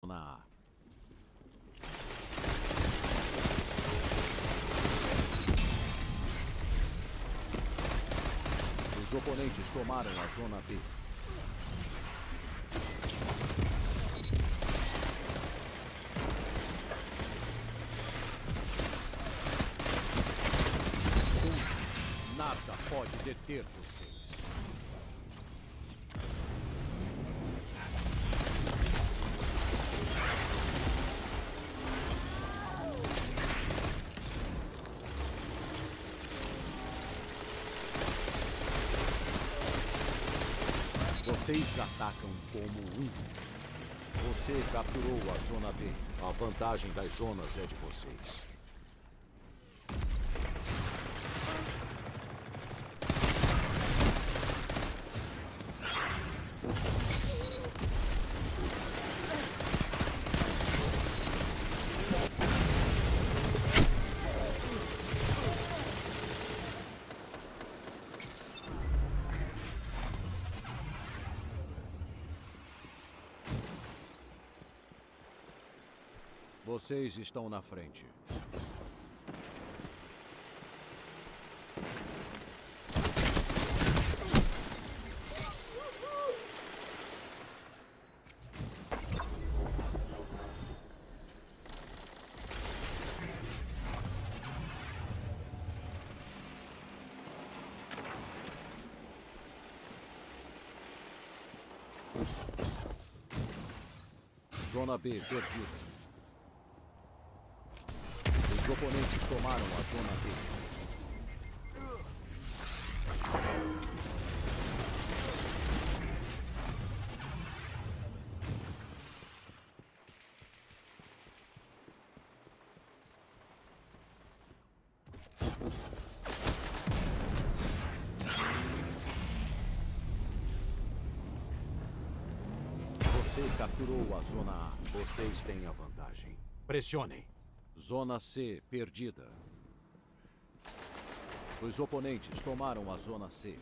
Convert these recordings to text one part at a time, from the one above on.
Zona A. Os oponentes tomaram a Zona B. Nada pode deter vocês. Vocês atacam como um. Você capturou a Zona B. A vantagem das zonas é de vocês. Vocês estão na frente. Zona B perdida. Os oponentes tomaram a Zona B. Você capturou a Zona A. Vocês têm a vantagem. Pressionem. Zona C perdida. Os oponentes tomaram a Zona C.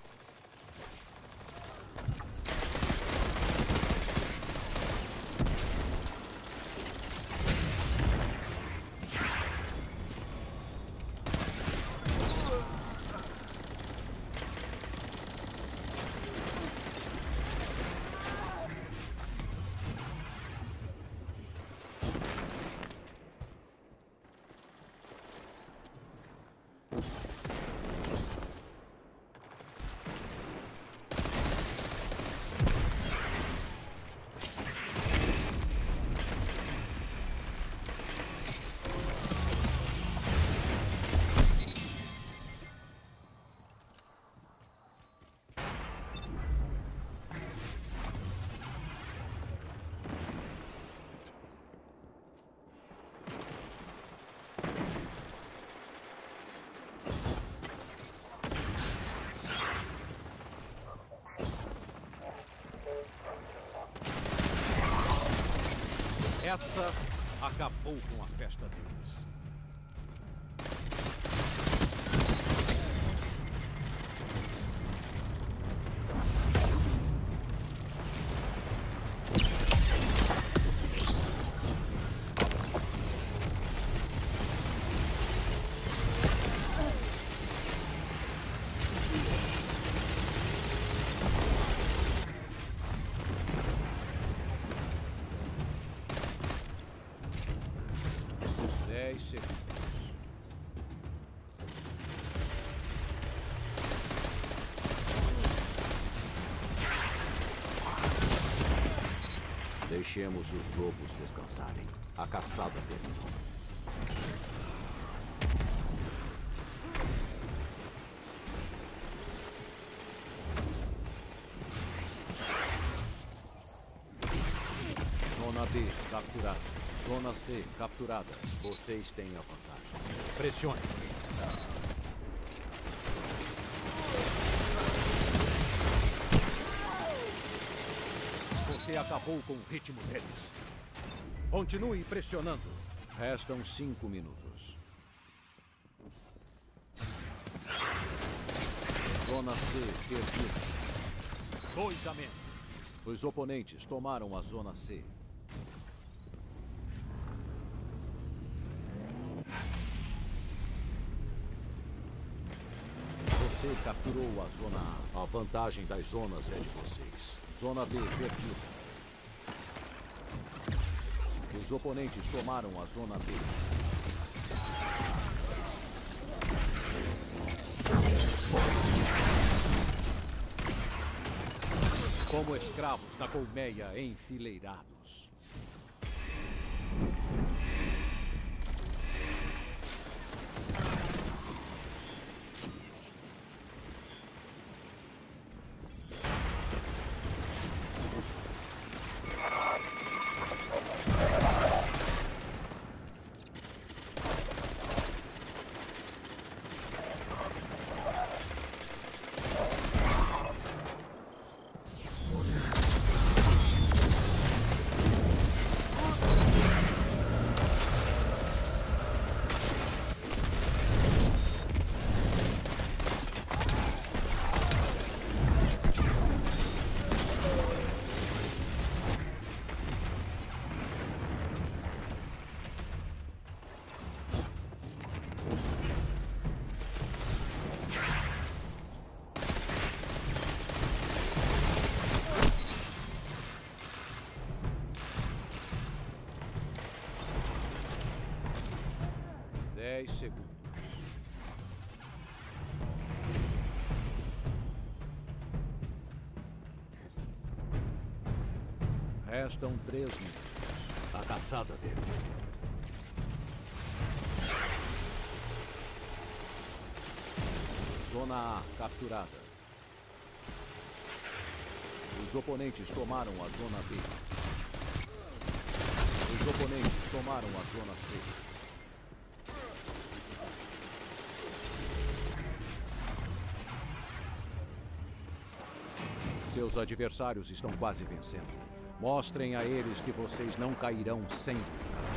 Essa acabou com a festa deles. Deixemos os lobos descansarem. A caçada terminou. Zona B capturada. Zona C capturada. Vocês têm a vantagem. Pressione. Você acabou com o ritmo deles. Continue pressionando. Restam 5 minutos. Zona C perdida. 2 a menos. Os oponentes tomaram a Zona C. capturou a Zona A. A vantagem das zonas é de vocês. Zona B perdida. Os oponentes tomaram a Zona B. Como escravos da colmeia enfileirados. Segundos. Restam 3 minutos. A caçada dele. Zona A capturada. Os oponentes tomaram a Zona B. Os oponentes tomaram a Zona C. Seus adversários estão quase vencendo. Mostrem a eles que vocês não cairão sem lutar.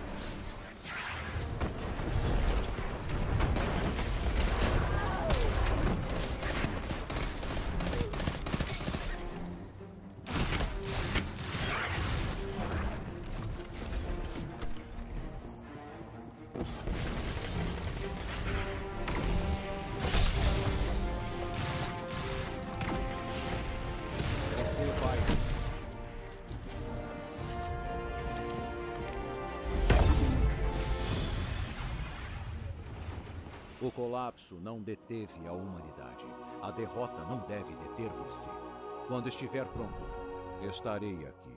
O colapso não deteve a humanidade. A derrota não deve deter você. Quando estiver pronto, estarei aqui.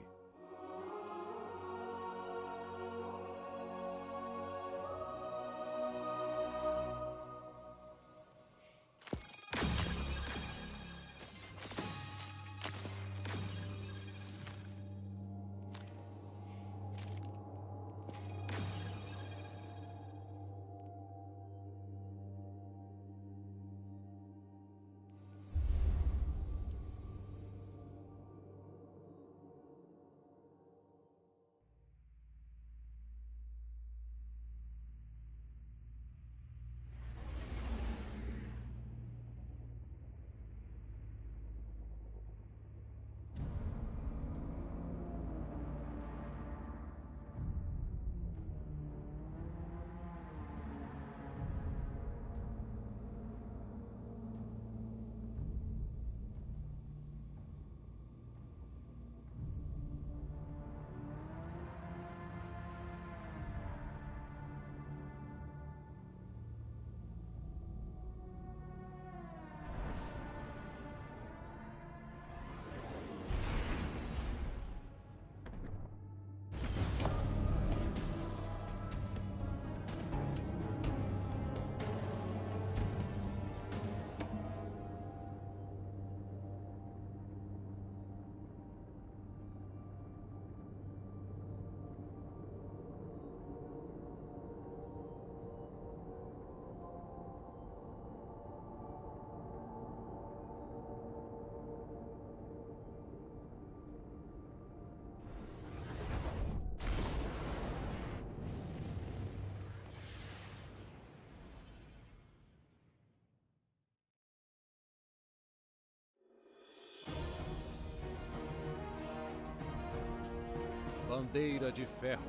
Bandeira de ferro.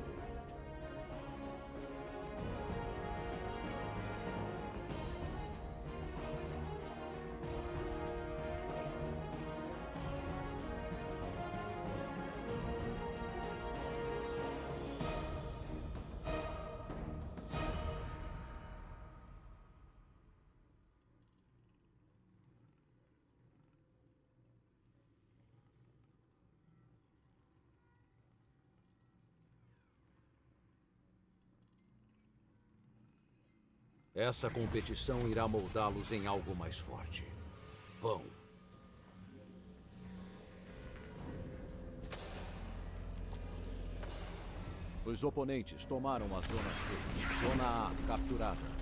Essa competição irá moldá-los em algo mais forte. Vão. Os oponentes tomaram a Zona C. Zona A capturada.